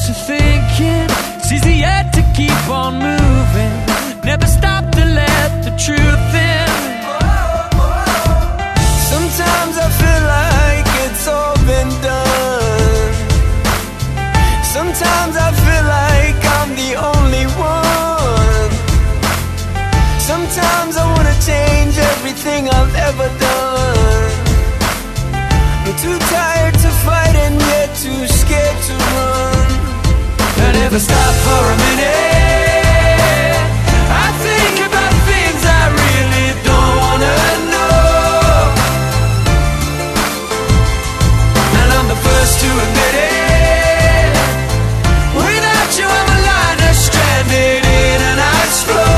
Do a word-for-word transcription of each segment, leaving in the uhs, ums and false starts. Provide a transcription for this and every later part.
to thinking. It's easy yet to keep on moving. Never stop to let the truth in. Sometimes I feel like it's all been done. Sometimes I feel like I'm the only one. Sometimes I wanna change everything I've ever done. I'm too tired to fight and yet too scared to run. I never stop for a minute. I think about things I really don't wanna know. And I'm the first to admit it. Without you I'm a liner stranded in an ice floor.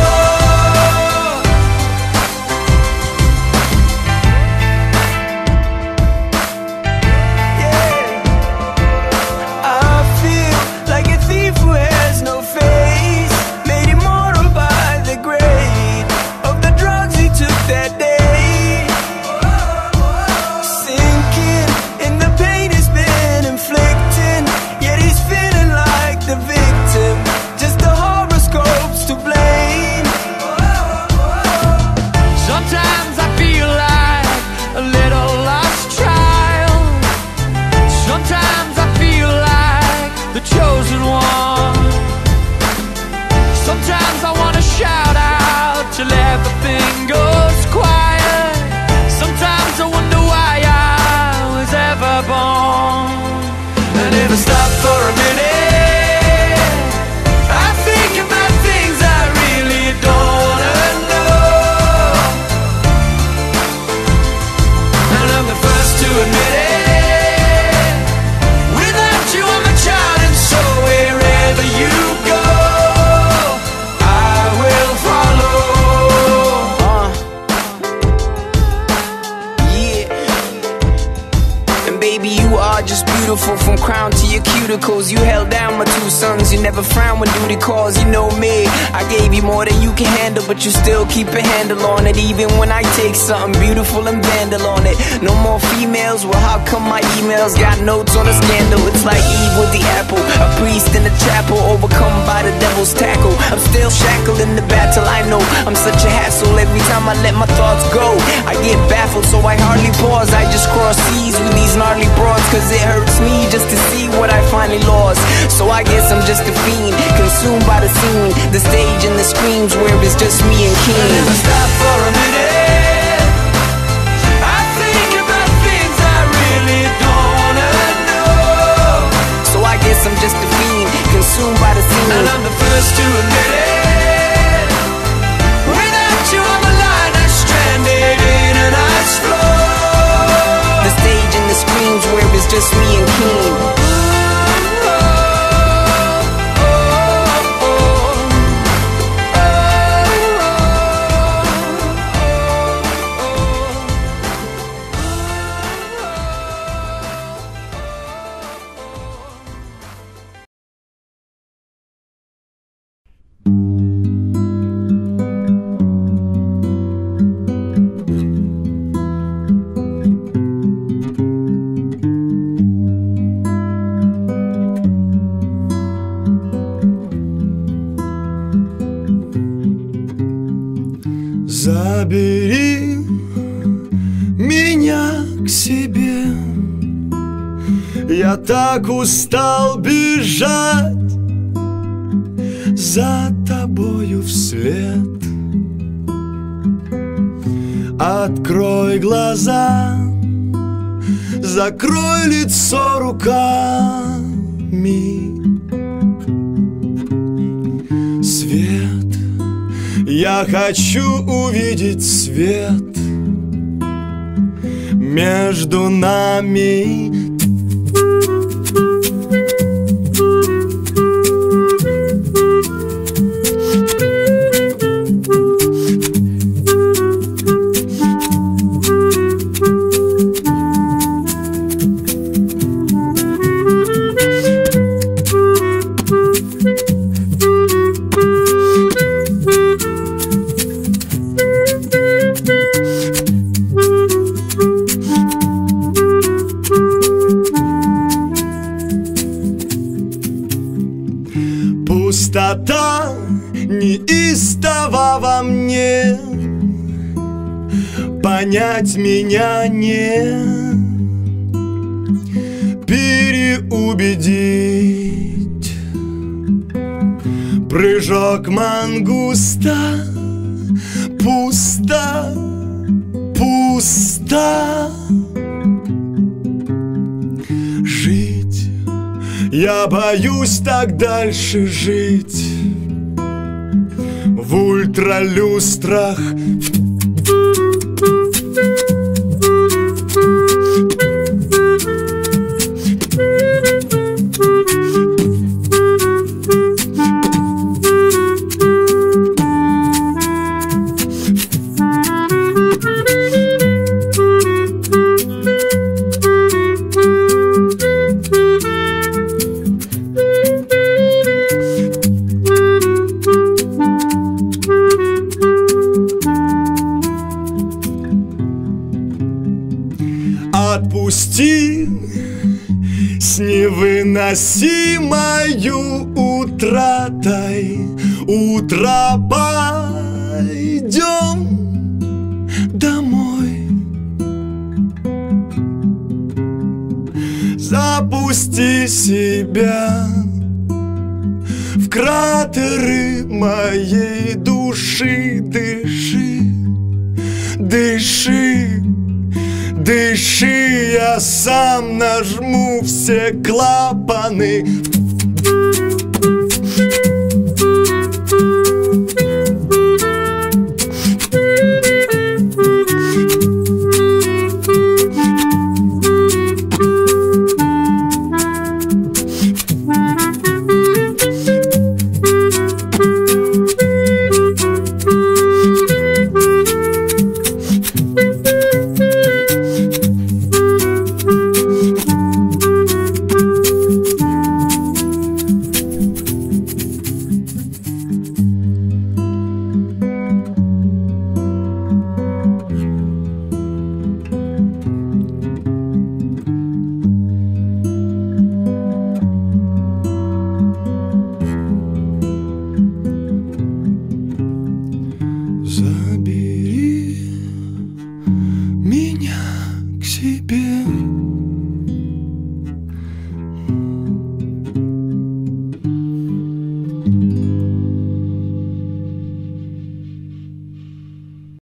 Till everything goes quiet. Sometimes I wonder why I was ever born. I never stop for a minute. I think about things I really don't wanna know. And I'm the first to admit it. Without you I'm a child, and so wherever you go I will follow. You are just beautiful from crown to your cuticles. You held down my two sons. You never frown when duty calls. You know me, I gave you more than you can handle, but you still keep a handle on it. Even when I take something beautiful and vandal on it. No more females, well how come my emails got notes on a scandal? It's like Eve with the apple, a priest in the chapel, overcome by the devil's tackle. I'm still shackled in the battle, I know I'm such a hassle. Every time I let my thoughts go I get baffled, so I hardly pause. I just cross seas with these gnarly broads, cause it hurts me just to see what I finally lost. So I guess I'm just a fiend, consumed by the scene, the stage and the screams where it's just me and King. I never stop for a minute. I think about things I really don't wanna know. So I guess I'm just a fiend, consumed by the scene, and I'm the first to admit it. Without you I'm a liner stranded in an ice floor. The stage and the screams where it's just me and King. Забери меня к себе. Я так устал бежать за тобою вслед. Открой глаза, закрой лицо руками. Свет, я хочу увидеть свет между нами. Пустота неистова во мне, понять меня не переубедить. Прыжок мангуста, пусто, пусто. Жить, я боюсь так дальше жить в ультралюстрах. Отпусти с невыносимою утратой. Утро пойдем домой. Запусти себя в кратеры моей души. Дыши, дыши, дыши, я сам нажму все клапаны. Забери меня к себе.